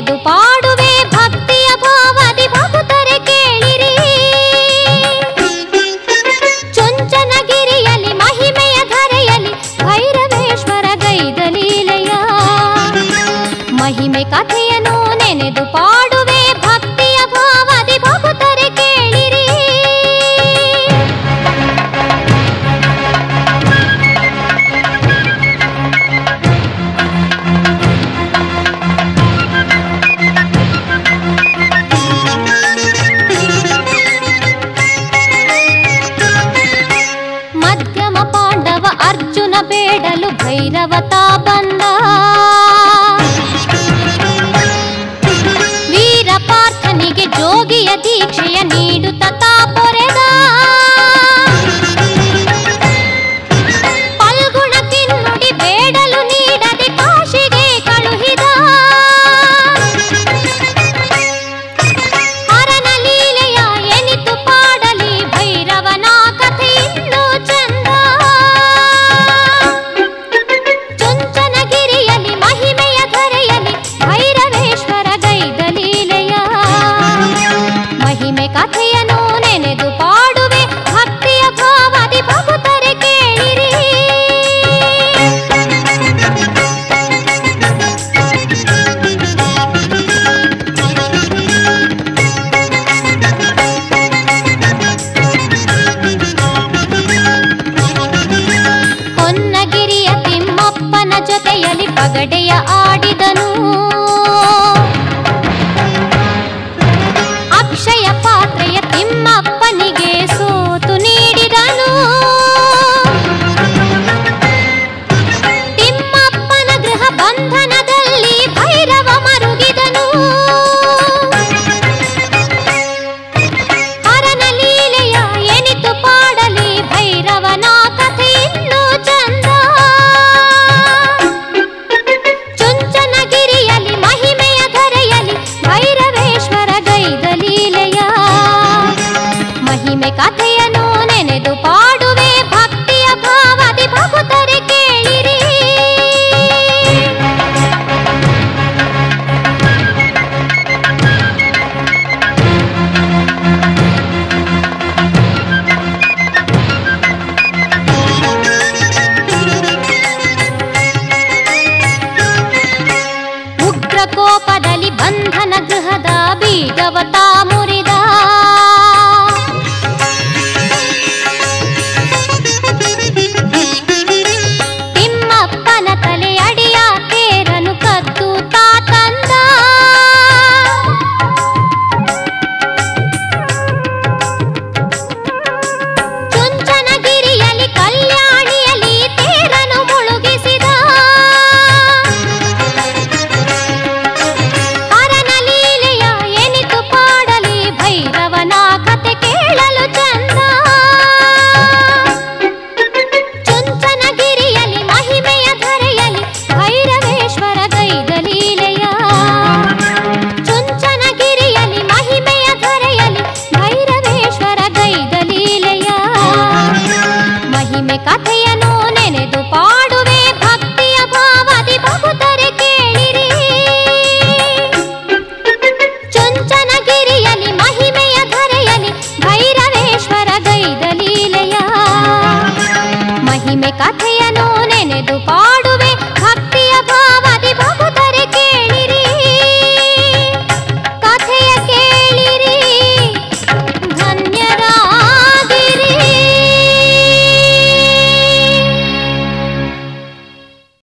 ನೆನೆದು ಪಾಡುವೆ ಭಕ್ತಿಯ ಭಾವದಿ ಭಕ್ತರೆ ಕೇಳಿರಿ. ಚುಂಚನಗಿರಿಯಲ್ಲಿ ಮಹಿಮೆಯ ಧರೆಯಲ್ಲಿ ಭೈರವೇಶ್ವರ ಗೈದ ಲೀಲೆಯ ಮಹಿಮೆ ಕಥೆಯನ್ನು ನೆನೆದು ಪಾಡುವೆ ಭಕ್ತಿಯ ಭಾವದಿ ಭಕ್ತರೆ ಕೇಳಿರಿ. ಮಧ್ಯಮ ಪಾಂಡವ ಅರ್ಜುನ ಬೇಡಲು ಭೈರವತ ಬಂದ. ವೀರ ಪಾರ್ಥನಿಗೆ ಜೋಗಿಯ ದೀಕ್ಷೆಯ ನೀಡುತ್ತ ತಾ ಪೊರೆದ. ಫಲ್ಗುಣ ಕಿನ್ನುಡಿ ಬೇಡಲು ನೀಡದೆ ಕಾಶಿಗೆ ಕಳುಹಿದ. ಹರನ ಲೀಲೆಯ ಎನಿತು ಪಾಡಲಿ ಭೈರವನ ಕಥೆ ಇನ್ನೂ ಚಂದ. ಚುಂಚನಗಿರಿಯಲ್ಲಿ ಮಹಿಮೆಯ ಧರೆಯಲ್ಲಿ ಭೈರವೇಶ್ವರ ಗೈದ ಲೀಲೆಯ ಮಹಿಮೆ ಕಥೆಯನ್ನು ನೆನೆದು ಪಾಡುವೆ ಭಕ್ತಿಯ ಭಾವದಿ ಭಕ್ತರೆ ಕೇಳಿರಿ. ಹೊನ್ನಗಿರಿಯ ತಿಮ್ಮಪ್ಪನ ಜೊತೆಯಲ್ಲಿ ಪಗಡೆಯ ಆಡಿದನು. ಅಕ್ಷಯ ಪಾತ್ರೆಯ ತಿಮ್ಮಪ್ಪನಿಗೆ ಸೋತು ನೀಡಿದನು. ತಿಮ್ಮಪ್ಪನ ಗೃಹ ಬಂಧನದಲ್ಲಿ ಭೈರವ ಮರುಗಿದನು. ಹರನ ಲೀಲೆಯ ಎನಿತು ಪಾಡಲಿ ಭೈರವನ ಕಥೆ ಇನ್ನೂ ಚಂದ. ಚುಂಚನಗಿರಿಯಲ್ಲಿ ಮಹಿಮೆಯ ಧರೆಯಲ್ಲಿ ಭೈರವೇಶ್ವರ ಗೈದ ಲೀಲೆಯ ಮಹಿಮೆ ಕಥೆಯನ್ನು ನೆನೆದು ಪಾಡುವೆ ಭಕ್ತಿಯ ಭಾವದಿ ಭಕ್ತರೆ ಕೇಳಿರಿ. ಉಗ್ರ ಕೋಪದಲ್ಲಿ ಬಂಧನ ಗೃಹದ ಬೀಗವತ ಮುರಿದ. ತಿಮ್ಮಪ್ಪನ ತಲೆ ಅಡಿಯ ತೇರನು ಕದ್ದು ತಾ ತಂದ. ಚುಂಚನಗಿರಿಯಲ್ಲಿ ಕಲ್ಯಾಣಿಯಲ್ಲಿ ತೇರನು ಮುಳುಗಿಸಿದ. ಹರನ ಲೀಲೆಯ ಎನಿತು ಪಾಡಲಿ ಭೈರವನ ಕಥೆ ಕೇಳಲು ಚಂದ. ಚುಂಚನಗಿರಿಯಲ್ಲಿ ಮಹಿಮೆಯ ಧರೆಯಲ್ಲಿ ಭೈರವೇಶ್ವರ ಗೈದ ಲೀಲೆಯ ಚುಂಚನಗಿರಿಯಲ್ಲಿ ಮಹಿಮೆಯ ಧರೆಯಲ್ಲಿ ಭೈರವೇಶ್ವರ ಗೈದ ಲೀಲೆಯ ಮಹಿಮೆ ಕಥೆಯನ್ನು ನೆನೆದು ಪಾಡುವೆ ಭಕ್ತಿಯ ಭಾವದಿ ಭಕ್ತರೆ ಕೇಳಿರಿ. ಚುಂಚನಗಿರಿಯಲ್ಲಿ ಮಹಿಮೆಯ ಧರೆಯಲ್ಲಿ ಭೈರವೇಶ್ವರ ಗೈದ ಲೀಲೆಯ ಮಹಿಮೆ ಕಥೆಯನ್ನು ನೆನೆದು